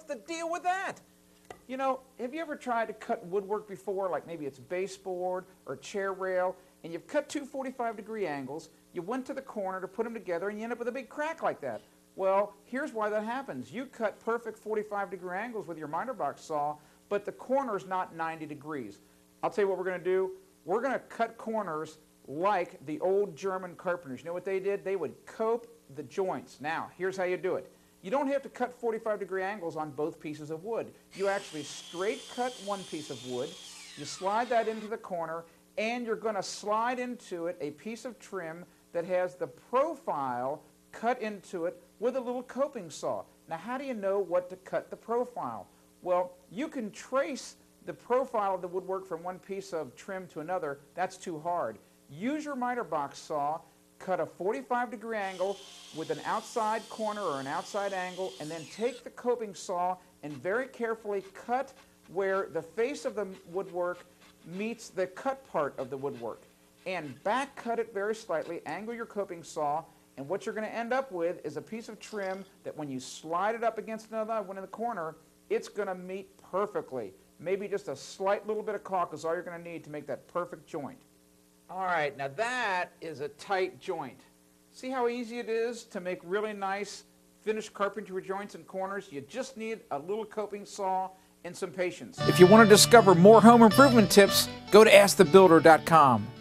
the deal with that? You know, have you ever tried to cut woodwork before, like maybe it's baseboard or chair rail, and you've cut two 45-degree angles, you went to the corner to put them together, and you end up with a big crack like that? Well, here's why that happens. You cut perfect 45-degree angles with your miter box saw, but the corner's not 90 degrees. I'll tell you what we're going to do. We're going to cut corners like the old German carpenters. You know what they did? They would cope the joints. Now, here's how you do it. You don't have to cut 45-degree angles on both pieces of wood. You actually straight cut one piece of wood, you slide that into the corner, and you're going to slide into it a piece of trim that has the profile cut into it with a little coping saw. Now, how do you know what to cut the profile? Well, you can trace the profile of the woodwork from one piece of trim to another. That's too hard. Use your miter box saw, cut a 45-degree angle with an outside corner or an outside angle, and then take the coping saw and very carefully cut where the face of the woodwork meets the cut part of the woodwork. And back cut it very slightly, angle your coping saw, and what you're going to end up with is a piece of trim that when you slide it up against another one in the corner, it's going to meet perfectly. Maybe just a slight little bit of caulk is all you're going to need to make that perfect joint. All right, now that is a tight joint. See how easy it is to make really nice finished carpentry joints and corners? You just need a little coping saw and some patience. If you want to discover more home improvement tips, go to AskTheBuilder.com.